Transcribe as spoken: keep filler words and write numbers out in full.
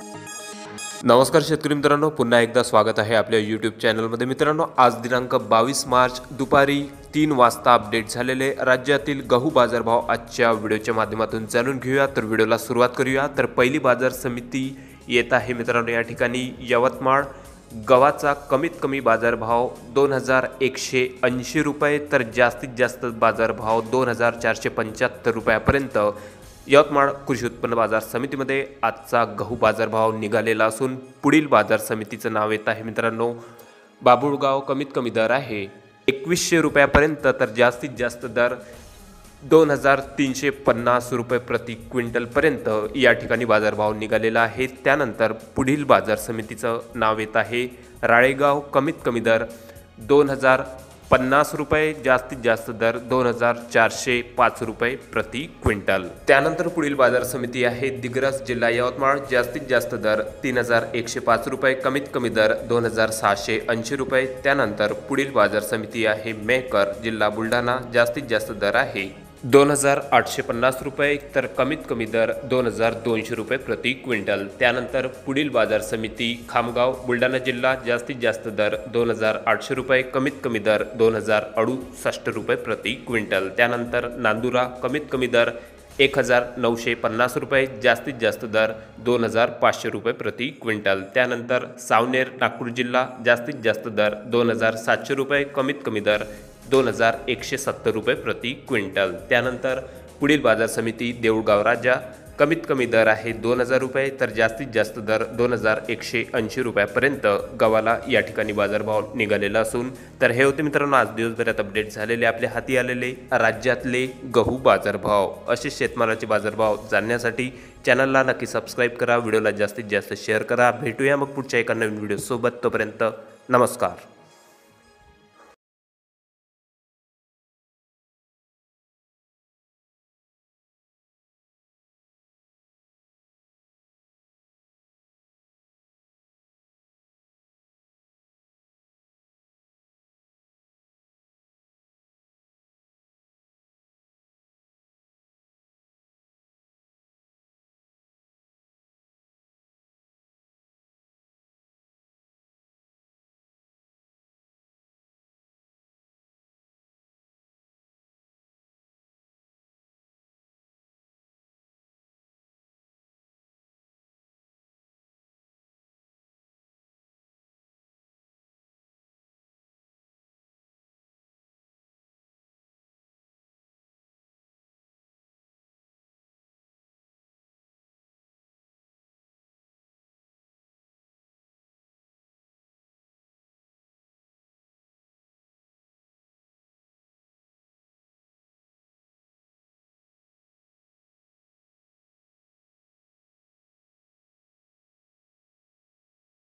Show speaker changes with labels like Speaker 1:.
Speaker 1: नमस्कार शेतकरी मित्रांनो, पुन्हा एकदा स्वागत आहे आपल्या यूट्यूब चॅनलमध्ये। मित्रांनो, आज दिनांक बावीस मार्च दुपारी तीन वाजता अपडेट झालेले राज्यातील गहू बाजारभाव आजच्या व्हिडिओच्या माध्यमातून जाणून घेऊया। तर व्हिडिओला सुरुवात करूया। तर पहिली बाजार समिती येत आहे मित्रांनो या ठिकाणी यवतमाळ। गव्हाचा कमीत कमी बाजारभाव दोन हजार एकशे ऐंशी रुपये तर जास्तीत जास्त बाजारभाव दोन हजार चारशे पंच्याहत्तर रुपयापर्यंत यवतमाळ कृषी उत्पन्न बाजार समितीमध्ये आजचा गहू बाजारभाव निघालेला असून पुढील बाजार समितीचं नाव येत आहे मित्रांनो बाबुळगाव। कमीत कमी दर आहे एकवीसशे रुपयापर्यंत तर जास्तीत जास्त दर दोन हजार तीनशे पन्नास रुपये प्रति क्विंटलपर्यंत या ठिकाणी बाजारभाव निघालेला आहे। त्यानंतर पुढील बाजार समितीचं नाव येत आहे राळेगाव। कमीत कमी दर दोन हजार पन्नास रुपये जास्तीत जास्त दर दोन हजार चारशे पाच रुपये प्रति क्विंटल। त्यानंतर पुढील बाजार समिती आहे दिग्रस जिल्हा यवतमाळ। जास्तीत जास्त दर तीन हजार एकशे पाच रुपये कमीत कमी दर दोन हजार सहाशे ऐंशी रुपये। त्यानंतर पुढील बाजार समिती आहे मेहकर जिल्हा बुलढाणा। जास्तीत जास्त दर आहे दोन हजार आठशे पन्नास रुपये तर कमीत कमी दर दोन हजार दोनशे रुपये प्रति क्विंटल। त्यानंतर पुढील बाजार समिती खामगाव बुलढाणा जिल्हा। जास्तीत जास्त दर दोन हजार आठशे रुपये कमीत कमी दर दोन हजार अडुसष्ट रुपये प्रति क्विंटल। त्यानंतर नांदुरा कमीत कमी दर एक हजार नऊशे पन्नास रुपये जास्तीत जास्त दर दोन हजार पाचशे रुपये प्रति क्विंटल। त्यानंतर सावनेर नागपूर जिल्हा। जास्तीत जास्त दर दोन हजार सातशे रुपये कमीत कमी दर दोन हजार एकशे सत्तर रुपये प्रति क्विंटल। त्यानंतर पुढील बाजार समिती देऊळगाव राजा। कमीत कमी दर आहे दोन हजार रुपये तर जास्तीत जास्त दर दोन हजार एकशे ऐंशी रुपयापर्यंत गव्हाला या ठिकाणी बाजारभाव निघालेला असून तर हे होते मित्रांनो आज दिवसभरात अपडेट झालेले आपल्या हाती आलेले राज्यातले गहू बाजारभाव। असे शेतमालाचे बाजारभाव जाणण्यासाठी चॅनलला नक्की सबस्क्राईब करा, व्हिडिओला जास्तीत जास्त शेअर करा। भेटूया मग पुढच्या एका नवीन व्हिडिओ सोबत, तोपर्यंत नमस्कार।